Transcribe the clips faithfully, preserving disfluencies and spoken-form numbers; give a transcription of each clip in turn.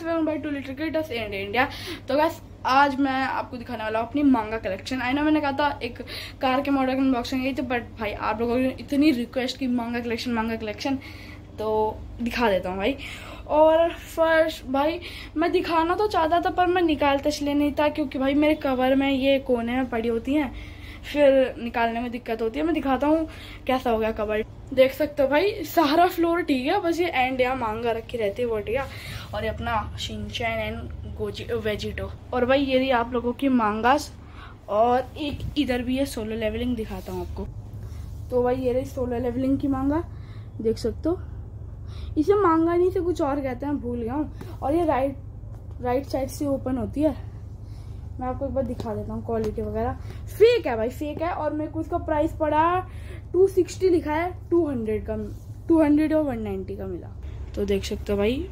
Welcome back to little creators in India. तो guys आज मैं आपको दिखाने वाला हूँ अपनी मांगा कलेक्शन। आई नो मैंने कहा था एक कार के मॉडल अनबॉक्सिंग गई थी, बट भाई आप लोगों ने इतनी रिक्वेस्ट की मांगा कलेक्शन मांगा कलेक्शन, तो दिखा देता हूँ भाई। और फर्स्ट भाई मैं दिखाना तो चाहता था पर मैं निकालता इसलिए नहीं था क्योंकि भाई मेरे कवर में ये कोने में पड़ी होती हैं, फिर निकालने में दिक्कत होती है। मैं दिखाता हूँ कैसा हो गया कवर। देख सकते हो भाई सारा फ्लोर ठीक है, बस ये एंड यहाँ मांगा रखी रहती है वो ठीक है। और ये अपना शिनचैन एंड गोजी वेजिटो। और भाई ये रही आप लोगों की मांगास, और एक इधर भी है सोलो लेवलिंग, दिखाता हूँ आपको। तो भाई ये रही सोलो लेवलिंग की मांगा, देख सकते हो। इसे मांगा नहीं से कुछ और कहते हैं, भूल गया हूँ। और ये राइट राइट साइड से ओपन होती है। मैं आपको एक बार दिखा देता हूँ क्वालिटी वगैरह। फेक है भाई, फेक है। और मेरे को इसका प्राइस पड़ा टू सिक्सटी लिखा है, टू हंड्रेड का टू हंड्रेड और वन नाइन्टी का मिला। तो देख सकते हो भाई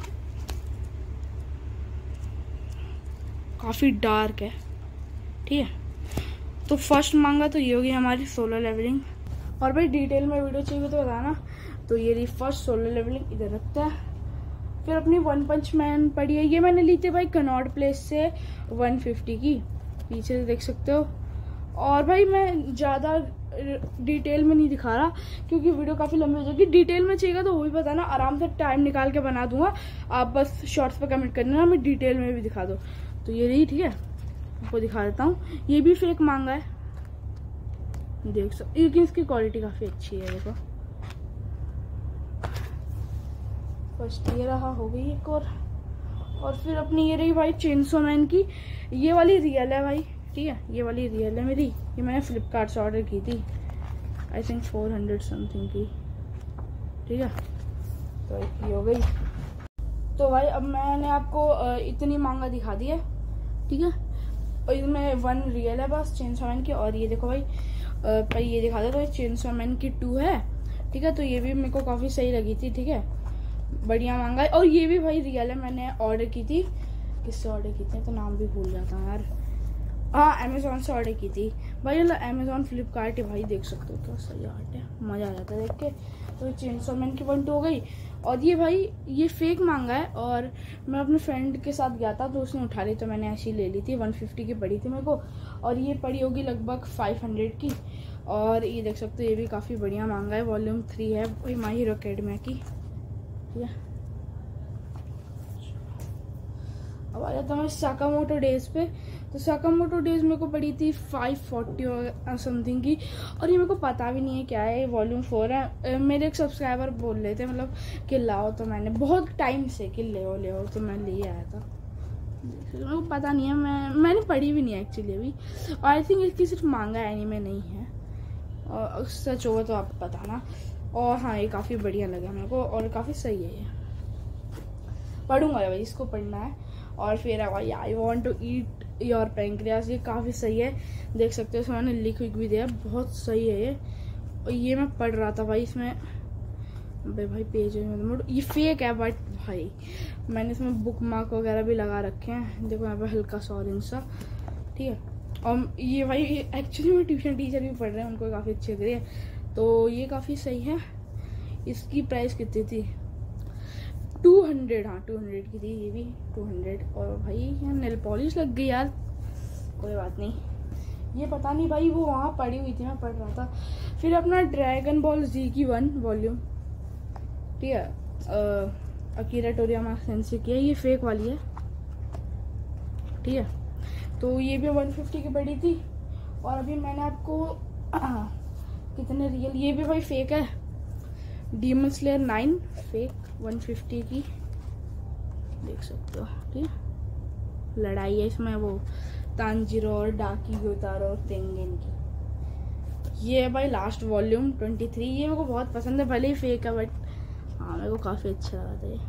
काफ़ी डार्क है, ठीक है। तो फर्स्ट मांगा तो ये होगी हमारी सोलर लेवलिंग। और भाई डिटेल में वीडियो चाहिए तो बताना। तो ये रही फर्स्ट सोलर लेवलिंग, इधर रखता है। फिर अपनी वन पंच मैन पड़ी है, ये मैंने ली थी भाई कनॉट प्लेस से वन फिफ्टी की, पीछे से देख सकते हो। और भाई मैं ज़्यादा डिटेल में नहीं दिखा रहा क्योंकि वीडियो काफ़ी लंबी हो जाएगी। डिटेल में चाहिए तो वो भी बताना, आराम से टाइम निकाल के बना दूंगा। आप बस शॉर्ट्स पे कमेंट करना, मैं डिटेल में भी दिखा दो। तो ये रही, ठीक है, आपको दिखा देता हूँ। ये भी फेक मांगा है, देख सकते, लेकिन इसकी क्वालिटी काफ़ी अच्छी है। देखो फर्स्ट ये रहा, हो गई एक और। और फिर अपनी ये रही भाई चेनसो मैन की। ये वाली रियल है भाई, ठीक है, ये वाली रियल है मेरी। ये मैंने फ्लिपकार्ट से ऑर्डर की थी, I think four hundred something की, ठीक है। तो ये हो गई। तो भाई अब मैंने आपको इतनी मांगा दिखा दी है, ठीक है। और इसमें वन रियल है बस चेनसो मैन की। और ये देखो भाई भाई ये दिखा दे, तो ये चेनसो मैन की टू है, ठीक है। तो ये भी मेरे को काफ़ी सही लगी थी, ठीक है, बढ़िया मांगा है। और ये भी भाई रियल है, मैंने ऑर्डर की थी, किससे ऑर्डर की थी तो नाम भी भूल जाता हूँ यार। हाँ अमेजोन से ऑर्डर की थी भाई, अमेजोन फ्लिपकार्ट है भाई, देख सकते हो क्या सही आर्ट है, मज़ा आ जाता है देख के। तो चेनसो मैन की वन टू हो गई। और ये भाई ये फेक मांगा है, और मैं अपने फ्रेंड के साथ गया था तो उसने उठा ली, तो मैंने ऐसी ले ली थी। वन फिफ्टी की पड़ी थी मेरे को, और ये पड़ी होगी लगभग फाइव हंड्रेड की। और ये देख सकते हो ये भी काफ़ी बढ़िया मांगा है, वॉल्यूम थ्री है वही माई हीरो अकेडमी की, ठीक है। अब आ जाता हूँ साकामोटो डेज पे। तो साकामोटो डेज मेरे को पड़ी थी फाइव फोर्टी समथिंग की, और ये मेरे को पता भी नहीं है क्या है। वॉल्यूम फोर है। मेरे एक सब्सक्राइबर बोल रहे थे मतलब कि लाओ, तो मैंने बहुत टाइम से कि ले ले आओ, तो मैं ले आया था। मेरे को पता नहीं है, मैं मैंने पढ़ी भी नहीं है एक्चुअली अभी। और आई थिंक इसकी सिर्फ मांगा एनीमे नहीं है, और सच होगा तो आप बताना। और हाँ ये काफ़ी बढ़िया लगा मेरे को, और काफ़ी सही है, ये पढ़ूंगा भाई, इसको पढ़ना है। और फिर भाई I want to eat your pancreas, ये काफ़ी सही है, देख सकते हो। इसमें मैंने लिख विक भी दिया, बहुत सही है ये। और ये मैं पढ़ रहा था भाई, इसमें भाई भाई पेज में ये फेक है, बट भाई मैंने इसमें बुक मार्क वगैरह भी लगा रखे हैं, देखो यहाँ पे हल्का सा ऑरेंज सा, ठीक है। और ये भाई एक्चुअली में ट्यूशन टीचर भी पढ़ रहे हैं, उनको काफ़ी अच्छी लग रही है, तो ये काफ़ी सही है। इसकी प्राइस कितनी थी, टू हंड्रेड, हाँ टू हंड्रेड की थी ये भी, टू हंड्रेड। और भाई यहाँ नेल पॉलिश लग गई यार, कोई बात नहीं, ये पता नहीं भाई वो वहाँ पड़ी हुई थी, मैं पढ़ रहा था। फिर अपना ड्रैगन बॉल जी की वन वॉल्यूम, ठीक है, अकीरा टोरियामा सेंसे की है, ये फेक वाली है, ठीक है। तो ये भी वन फिफ्टी की पड़ी थी। और अभी मैंने आपको आ, कितने रियल, ये भी भाई फेक है, demon slayer nine fake one fifty की, देख सकते हो, ठीक है। लड़ाई है इसमें वो तांजीरो और डाकी गोतारो और तेंगेन की। ये है भाई लास्ट वॉल्यूम ट्वेंटी थ्री, ये मेरे को बहुत पसंद है, भले ही फेक है बट हाँ मेरे को काफ़ी अच्छा लगा था ये।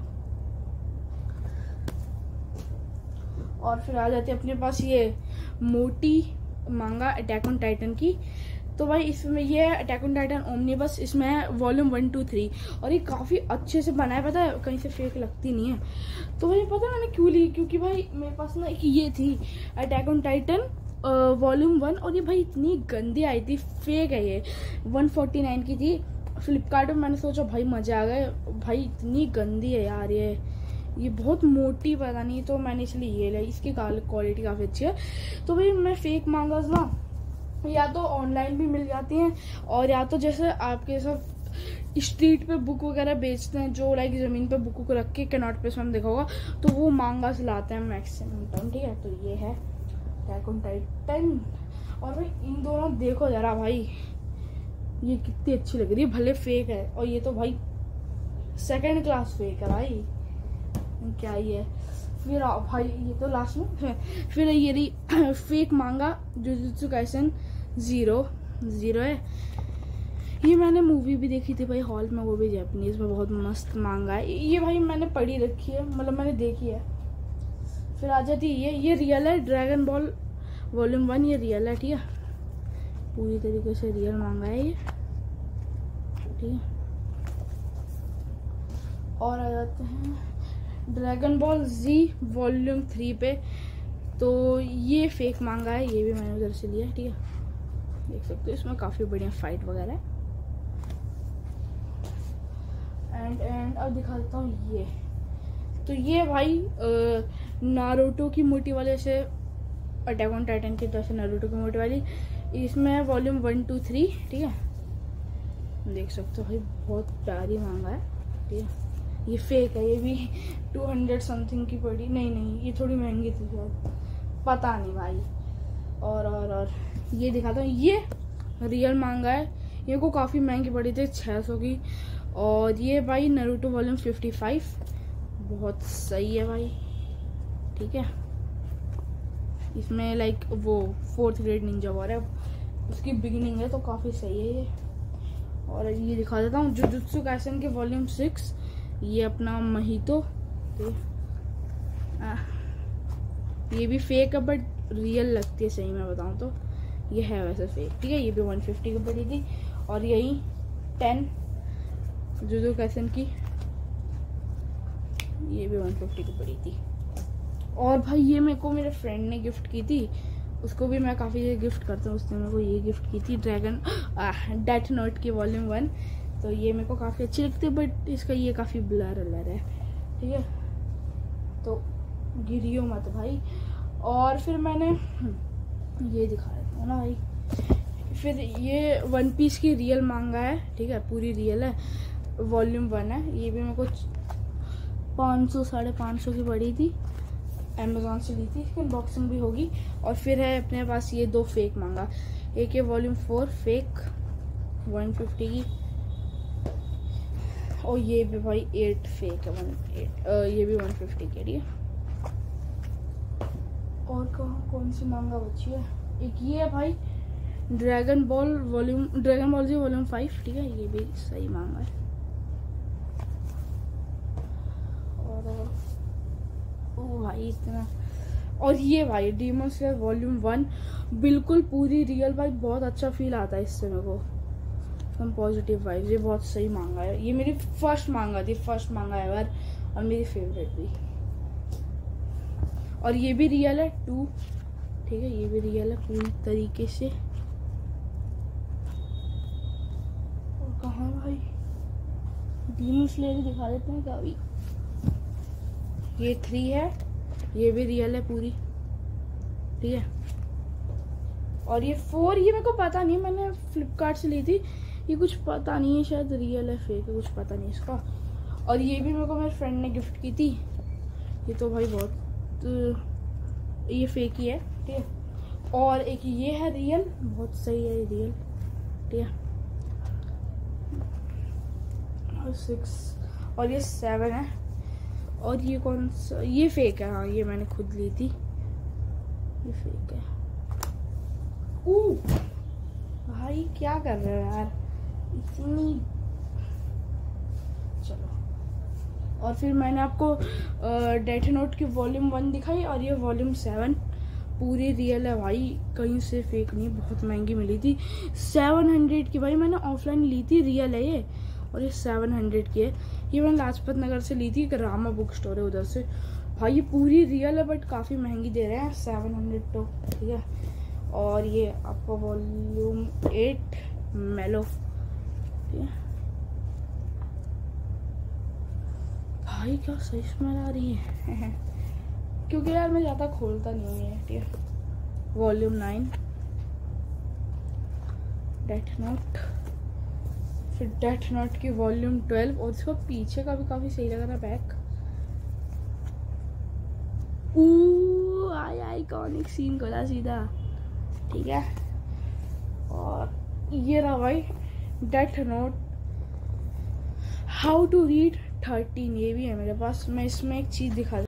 और फिर आ जाती है अपने पास ये मोटी मांगा अटैक ऑन टाइटन की। तो भाई इसमें ये अटैक ऑन टाइटन ओमनीबस, इसमें वॉल्यूम वन टू थ्री, और ये काफ़ी अच्छे से बनाया, पता है कहीं से फेक लगती नहीं है। तो भाई पता है मैंने क्यों ली, क्योंकि भाई मेरे पास ना एक ये थी attack on titan volume one, और ये भाई इतनी गंदी आई थी, फेक है ये, वन फोर्टी नाइन की थी फ्लिपकार्ट में। मैंने सोचा भाई मज़ा आ गए, भाई इतनी गंदी है यार ये ये बहुत मोटी पता नहीं, तो मैंने इसलिए ये लाई। इसकी क्वालिटी काफ़ी अच्छी है। तो भाई मैं फेक मांगास ना या तो ऑनलाइन भी मिल जाती हैं, और या तो जैसे आपके सब स्ट्रीट पे बुक वगैरह बेचते हैं, जो लाइक ज़मीन पे बुक को रख के कैनॉट प्लेस में देखा होगा, तो वो मांगास लाते हैं मैक्सिमम टाइम। ठीक है, तो ये है अटैक ऑन टाइटन। और भाई इन दोनों देखो जरा भाई, ये कितनी अच्छी लग रही है। भले फेक है, और ये तो भाई सेकंड क्लास फेक है भाई, क्या ही है। फिर आओ भाई, ये तो लास्ट में फिर ये रही फेक मांगा जुजुत्सु काइसेन जीरो जीरो है। ये मैंने मूवी भी देखी थी भाई हॉल में, वो भी जापानीज में, बहुत मस्त मांगा है ये भाई। मैंने पढ़ी रखी है, मतलब मैंने देखी है। फिर आ जाती ये ये रियल है, ड्रैगन बॉल वॉल्यूम वन, ये रियल है। ठीक है, पूरी तरीके से रियल मांगा है ये। ठीक है, और आ जाते हैं dragon ball Z volume three पे। तो ये फेक मांगा है, ये भी मैंने उधर से लिया है। ठीक है, देख सकते हो इसमें काफ़ी बढ़िया फाइट वगैरह है। एंड एंड अब दिखा देता हूँ ये। तो ये भाई नारुतो की मोटी वाले से अटैक ऑन टाइटन की तरह से नारुतो की मोटी वाली, इसमें वॉल्यूम वन टू थ्री। ठीक है, देख सकते हो भाई बहुत प्यारी मांगा है। ठीक है, ये फेक है, ये भी टू हंड्रेड समथिंग की पड़ी। नहीं नहीं, ये थोड़ी महंगी थी शायद, पता नहीं भाई। और और और ये दिखाता हूँ, ये रियल मांगा है। ये को काफ़ी महंगी पड़ी थी, छः सौ की। और ये भाई नारुतो वॉल्यूम फिफ्टी फाइव, बहुत सही है भाई। ठीक है, इसमें लाइक वो फोर्थ ग्रेड निंजा वॉर है, उसकी बिगिनिंग है, तो काफ़ी सही है ये। और ये दिखा देता हूँ जुजुत्सु काइसेन के वॉल्यूम सिक्स, ये अपना महितो। ये भी फेक है बट रियल लगती है, सही मैं बताऊँ तो ये है वैसे फेक। ठीक है, ये भी वन फिफ्टी की पड़ी थी। और यही टेन जुजुत्सु काइसेन की, ये भी वन फिफ्टी की पड़ी थी। और भाई ये मेरे को मेरे फ्रेंड ने गिफ्ट की थी, उसको भी मैं काफ़ी गिफ्ट करता हूँ। उसने मेरे को ये गिफ्ट की थी ड्रैगन डेथ नोट की वॉल्यूम वन। तो ये मेरे को काफ़ी अच्छी लगती है, बट इसका ये काफ़ी ब्लर अलर है। ठीक है, तो गिरियो मत भाई। और फिर मैंने ये दिखा देता हूँ ना भाई, फिर ये वन पीस की रियल मांगा है। ठीक है, पूरी रियल है, वॉल्यूम वन है। ये भी मेरे को पाँच सौ साढ़े पाँच सौ की पड़ी थी, अमेज़ॉन से ली थी। इसकी अनबॉक्सिंग भी होगी। और फिर है अपने पास ये दो फेक मांगा, एक है volume four fake one fifty की, और ये भी भाई एट फेक है वन एट ये भी वन फिफ्टी के लिए। और कहाँ कौन सी मांगा बची है, एक ये है भाई dragon ball volume dragon ball Z volume five. ठीक है, ये भी सही मांगा है। और ओ भाई इतना। और ये भाई डीमन स्लेयर वॉल्यूम वन, बिल्कुल पूरी रियल भाई, बहुत अच्छा फील आता है इससे मेरे को, एकदम पॉजिटिव वाइब्स। ये बहुत सही मांगा है, ये मेरी फर्स्ट मांगा थी, फर्स्ट मांगा एवर, और मेरी फेवरेट भी। और ये भी रियल है टू। ठीक है, ये भी रियल है पूरी तरीके से। और कहाँ भाई डीमन स्लेयर दिखा देते हैं क्या अभी। ये थ्री है, ये भी रियल है पूरी। ठीक है, और ये फोर, ये मेरे को पता नहीं, मैंने फ्लिपकार्ट से ली थी। ये कुछ पता नहीं है, शायद रियल है फेक है, कुछ पता नहीं इसका। और ये भी मेरे को मेरे फ्रेंड ने गिफ्ट की थी। ये तो भाई बहुत तो ये फेक ही है। ठीक है, और एक ये है रियल, बहुत सही है ये रियल। ठीक है, और सिक्स, और ये सेवन है। और ये कौन सा, ये फेक है। हाँ, ये मैंने खुद ली थी, ये फेक है। ओ भाई क्या कर रहे हो यार इतनी। चलो, और फिर मैंने आपको डेथ नोट की वॉल्यूम वन दिखाई, और ये वॉल्यूम सेवन पूरी रियल है भाई, कहीं से फेक नहीं। बहुत महंगी मिली थी, सेवन हंड्रेड की भाई। मैंने ऑफलाइन ली थी, रियल है ये, और ये सेवन हंड्रेड की है। ये मैंने लाजपत नगर से ली थी, एक रामा बुक स्टोर है उधर से। भाई ये पूरी रियल है बट काफ़ी महंगी दे रहे हैं, सेवन हंड्रेड तो। ठीक है, और ये आपको वॉल्यूम एट मेलो। ठीक है भाई क्या सही स्मेल आ रही है क्योंकि यार मैं ज़्यादा खोलता नहीं हूँ ये। ठीक है, वॉल्यूम नाइन, डेथ नोट, फिर डेथ नोट की वॉल्यूम ट्वेल्व, और इसका पीछे का भी काफ़ी सही लग रहा है बैक। ऊ आई आइकॉनिक सीन खोला सीधा। ठीक है, और ये रहा भाई death note how to read thirteen, ये भी है मेरे पास। मैं इसमें एक चीज़ दिखा